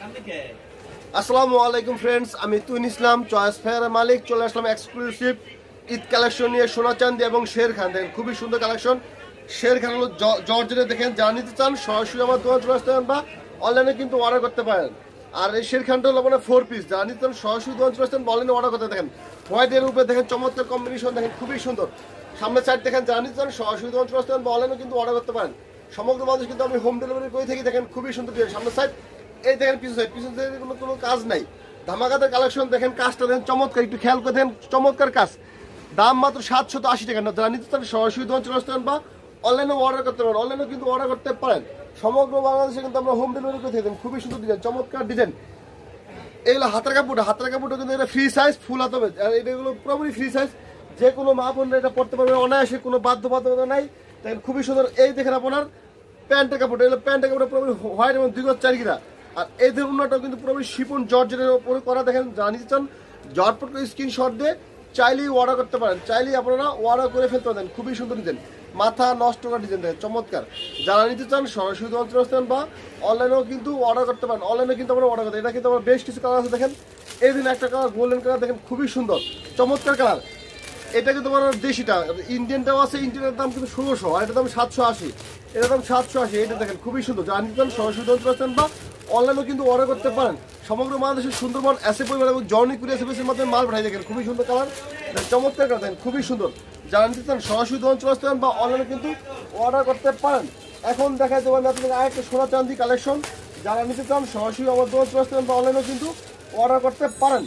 আসসালামু আলাইকুম ফ্রেন্ডস, আমি তুইন ইসলাম চয়েস ফেয়ারের মালিক। চলে আসলাম এক্সক্লুসিভ ঈদ কালেকশন নিয়ে। সোনা চাঁদি এবং শের খান দেখেন, খুবই সুন্দর কালেকশন। শের খান হলো জর্জেটে, দেখেন যা নিতে চান সরাসরি আমার দোকান চলে আসতে পারেন বা অনলাইনে কিন্তু অর্ডার করতে পারেন। আর এই শের খানটা হলো মানে 4 পিস, যা নিতে চান সরাসরি দোকান চলে আসতে অনলাইনে অর্ডার করতে। দেখেন হোয়াইটের উপরে দেখেন চমৎকার কম্বিনেশন, দেখেন খুবই সুন্দর। সামনে সাইড দেখেন যা নিতে চান সরাসরি দোকান চলে আসতে পারেন বা অনলাইনে কিন্তু অর্ডার করতে পারেন। সমগ্র বাংলাদেশ কিন্তু আমি হোম ডেলিভারি করে থাকি। দেখেন খুবই সুন্দর সামনে সাইড, এই দেখেন পিছন সাইড, পিছন সাইডে কোনো কাজ নাই। ধামাকাতে কালেকশন দেখেন, কাজটা দেখেন চমৎকার, একটু খেয়াল করে দেখেন চমৎকার কাজ। দাম মাত্র 780 টাকা। না যারা নিতে চান সরাসরি দোকান চলে আসতে পারেন বা অনলাইনে অর্ডার করতে পারেন। অনলাইনে কিন্তু অর্ডার করতে পারেন। সমগ্র বাংলাদেশে কিন্তু আমরা হোম ডেলিভারি করে থাকি। খুবই সুন্দর ডিজাইন, চমৎকার ডিজাইন। এগুলো হাতের কাপড়টা কিন্তু এটা ফ্রি সাইজ, ফুল হাত হবে। আর এগুলো পুরোপুরি ফ্রি সাইজ, যে কোনো মা বোনরা এটা পড়তে পারবে অনায়াসে, কোনো বাধ্যবাধকতা নাই। দেখেন খুবই সুন্দর। এই দেখেন আপনার প্যান্টের কাপড়, এগুলো প্যান্টের কাপড়টা পুরোপুরি হোয়াইট এবং 2 গজ 4 গিরা। আর এই ধরনের উন্নতটাও কিন্তু পুরোপুরি শিপন জর্জেটের উপরে করা। দেখেন যারা নিতে চান জটপট করে স্ক্রিনশট দিয়ে চাইলেই অর্ডার করতে পারেন, চাইলেই আপনারা অর্ডার করে ফেলতে পারেন। খুবই সুন্দর ডিজাইন, মাথা নষ্ট করা ডিজাইন দেখেন চমৎকার। যারা নিতে চান সরাসরি দোকান চলে আসতে বা অনলাইনেও কিন্তু অর্ডার করতে পারেন। অনলাইনে কিন্তু আমরা অর্ডার করতে, এটা কিন্তু আমার বেশ কিছু কালার আছে। দেখেন এই দিন একটা কালার গোল্ডেন কালার, দেখেন খুবই সুন্দর চমৎকার কালার। এটা কিন্তু আমার দেশিটা, ইন্ডিয়ানটাও আছে। ইন্ডিয়ানের দাম কিন্তু 1600, আর এটার দাম 780। এটার দাম 780। এটা দেখেন খুবই সুন্দর। যারা নিতে চান সরাসরি দোকান চলে আসতেন বা অনলাইনেও কিন্তু অর্ডার করতে পারেন। সমগ্র বাংলাদেশের সুন্দরবন এসে পরিবার এবং জর্নি কুরিয়ার সার্ভিসের মাধ্যমে মাল পাঠাই। দেখেন খুবই সুন্দর কালার, চমৎকার কালার, দেখেন খুবই সুন্দর। যারা নিতে চান সরাসরি দোকান চলে আসতে পারেন বা অনলাইনে কিন্তু অর্ডার করতে পারেন। এখন দেখা যাবে আমি আপনাদের আরেকটা সোনা চাঁদি কালেকশন। যারা নিতে চান সরাসরি আমার দোকান চলে আসতে পারেন বা অনলাইনেও কিন্তু অর্ডার করতে পারেন।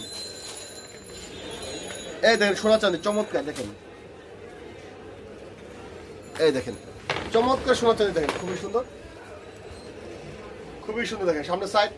এই দেখেন সোনা চাঁদি চমৎকার, দেখেন এই দেখেন চমৎকার সোনা চাঁদি, দেখেন খুবই সুন্দর, খুবই সুন্দর। দেখেন সামনে সাইড,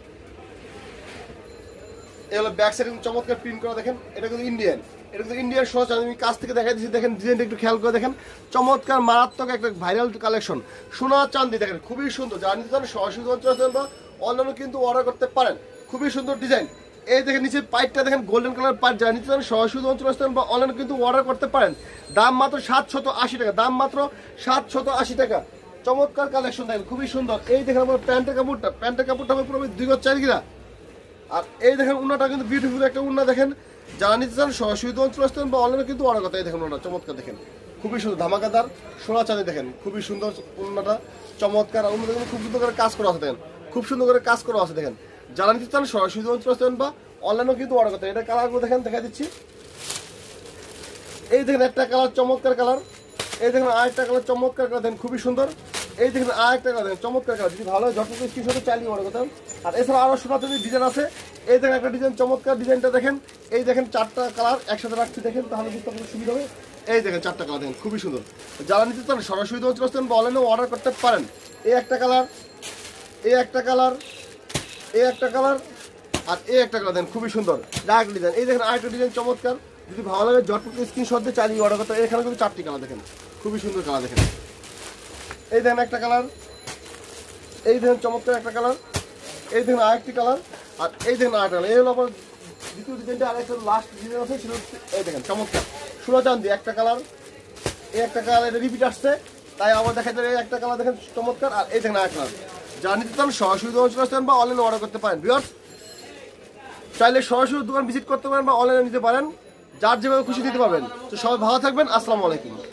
এই হলো ব্যাক সাইড, চমৎকার প্রিন্ট করা। দেখেন এটা কিন্তু ইন্ডিয়ান, এটা কিন্তু ইন্ডিয়ান সোনা চাঁদি। আমি কাছ থেকে দেখাই দিচ্ছি, দেখেন ডিজাইনটা একটু খেয়াল করে দেখেন। চমৎকার মারাত্মক একটা ভাইরাল কালেকশন সোনা চাঁদি, দেখেন খুবই সুন্দর। যারা নিতে চান সরাসরি বা অনলাইনে কিন্তু অর্ডার করতে পারেন। খুবই সুন্দর ডিজাইন। এই দেখেন নিচে পাইপটা দেখেন গোল্ডেন কালার পাইপ। যারা নিতে চান সরাসরি চলে আসতে বা অনলাইনে কিন্তু অর্ডার করতে পারেন। দাম মাত্র 780 টাকা, দাম মাত্র 780 টাকা। চমৎকার কালেকশন দেখেন খুবই সুন্দর। এই দেখেন আমার প্যান্টের কাপড়টা হবে পুরো 2 গজ 4 গিরা। আর এই দেখেন উন্নাটা কিন্তু বিউটিফুল একটা উন্না। দেখেন যারা নিতে চান সরাসরি দোকান চলে আসতেন বা অনলাইনে কিন্তু অর্ডার করতে। এই দেখেন উন্না চমৎকার, দেখেন খুবই সুন্দর ধামাকাদার সোনা চাঁদি। দেখেন খুবই সুন্দর উন্নাটা চমৎকার। আর উন্নাটা খুব সুন্দর করে কাজ করা আছে, দেখেন খুব সুন্দর করে কাজ করা আছে। দেখেন যারা নিতে চান সরাসরি দোকান চলে আসতেন বা অনলাইনেও কিন্তু অর্ডার করতে। এটা কালারগুলো দেখেন, দেখা দিচ্ছি। এই দেখেন একটা কালার চমৎকার কালার, এই দেখেন আরেকটা কালার চমৎকার কালার, দেখেন খুবই সুন্দর। এই দেখেন আরেকটা কালার, দেখেন চমৎকার কালার। যদি ভালো হয় ঝটপট স্ক্রিনশটে চালিয়ে অর্ডার করতাম। আর এছাড়া আরও সোনা চাঁদির ডিজাইন আছে। এই দেখেন একটা ডিজাইন চমৎকার, ডিজাইনটা দেখেন। এই দেখেন 4টা কালার একসাথে রাখছি, দেখেন তাহলে বুঝতে আপনার সুবিধা হবে। এই দেখেন 4টা কালার, দেখেন খুবই সুন্দর। যারা নিতে চান সরাসরি দোকান চলে আসতেন বা অনলাইনেও অর্ডার করতে পারেন। এই একটা কালার, এই একটা কালার, এই একটা কালার, আর এই একটা কালার, দেখেন খুবই সুন্দর ডার্ক ডিজাইন। এই দেখেন আরেকটা ডিজাইন চমৎকার। যদি ভালো লাগে ঝটপট স্ক্রিনশট দিয়ে চালিয়ে অর্ডার করতে। এখানে কিন্তু 4টি কালার, দেখেন খুবই সুন্দর কালার। দেখেন এই দেখেন একটা কালার, এই দেখেন চমৎকার একটা কালার, এই দেখেন আরেকটি কালার, আর এই দেখেন আরেকটা কালার। এই হলো আমার দ্বিতীয় ডিজাইনটা। আরেকটা লাস্ট ডিজাইন আছে, সেটা এই দেখেন চমৎকার সোনা চাঁদি একটা কালার, এই একটা কালার। এটা রিপিট আসছে তাই আমার দেখা যায়। এই একটা কালার দেখেন চমৎকার, আর এই দেখেন আরেক কালার। যা নিতে চান সরাসরি দোকান চলে আসতে পারেন বা অনলাইনে অর্ডার করতে পারেন। ভিউয়ার্স চাইলে সরাসরি দোকান ভিজিট করতে পারেন বা অনলাইনে নিতে পারেন। যার যেভাবে খুশি দিতে পারবেন। তো সবাই ভালো থাকবেন। আসসালামু আলাইকুম।